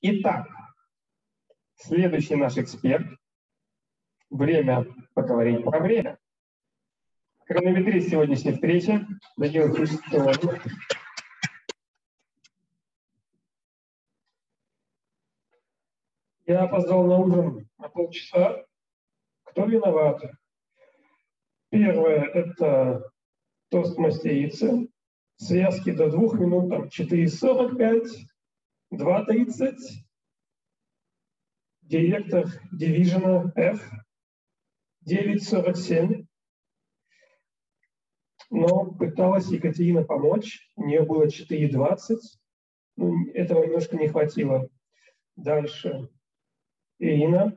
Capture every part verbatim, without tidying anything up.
Итак, следующий наш эксперт. Время поговорить про время. Хронометрист сегодняшней встречи Даниил Чистов. Я опоздал на ужин на полчаса. Кто виноват? Первое – это тостмастер яйца. Связки до двух минут, там четыре сорок пять, два тридцать. Директор дивизиона F девять сорок семь. Но пыталась Екатерина помочь. У нее было четыре двадцать. Ну, этого немножко не хватило. Дальше. Ирина.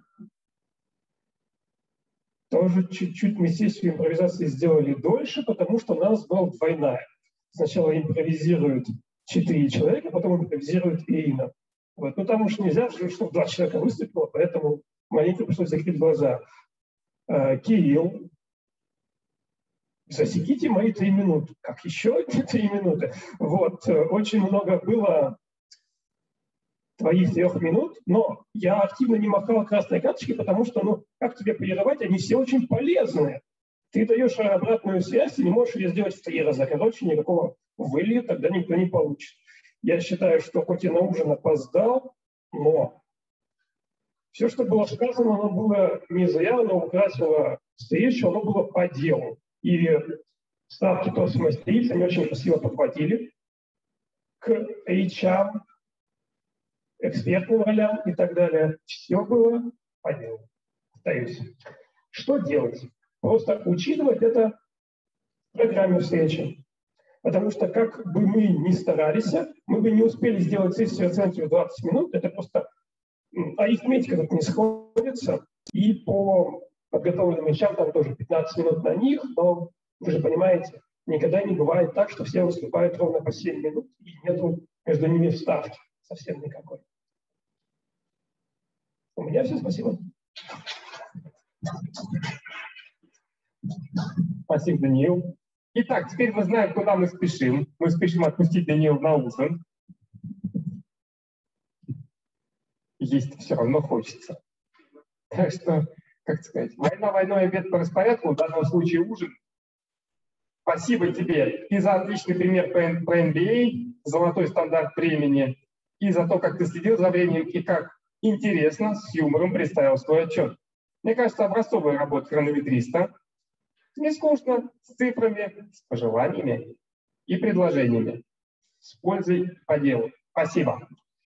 Тоже чуть-чуть мы здесь в импровизации сделали дольше, потому что у нас была двойная. Сначала импровизируют четыре человека, потом импровизирует Ирина. Вот. Ну, там уж нельзя, чтобы два человека выступило, поэтому маленько пришлось закрыть глаза. А, Кирилл. Засеките мои три минуты. Как еще три минуты? Вот. Очень много было твоих трех минут, но я активно не махал красной карточкой, потому что, ну, как тебе прерывать, они все очень полезные. Ты даешь обратную связь, ты не можешь ее сделать в три раза. Короче, никакого вылья тогда никто не получит. Я считаю, что хоть и на ужин опоздал, но все, что было сказано, оно было не зря, оно украсило встречу, оно было по делу. И ставки тостмастериц, они очень красиво подхватили к эйч ар, экспертным ролям и так далее. Все было по делу. Остаюсь. Что делать? Просто учитывать это в программе встречи. Потому что как бы мы ни старались, мы бы не успели сделать сессию оценки в двадцать минут. Это просто арифметика тут не сходится. И по подготовленным вещам там тоже пятнадцать минут на них, но вы же понимаете, никогда не бывает так, что все выступают ровно по семь минут, и нету между ними вставки совсем никакой. У меня все, спасибо. Спасибо, Даниил. Итак, теперь мы знаем, куда мы спешим. Мы спешим отпустить Даниила на ужин. Есть все равно хочется. Так что, как сказать, война войной, обед по распорядку, в данном случае ужин. Спасибо тебе и за отличный пример по эн би эй, золотой стандарт времени, и за то, как ты следил за временем, и как интересно, с юмором представил свой отчет. Мне кажется, образцовая работа хронометриста. Не скучно, с цифрами, с пожеланиями и предложениями. С пользой по делу. Спасибо.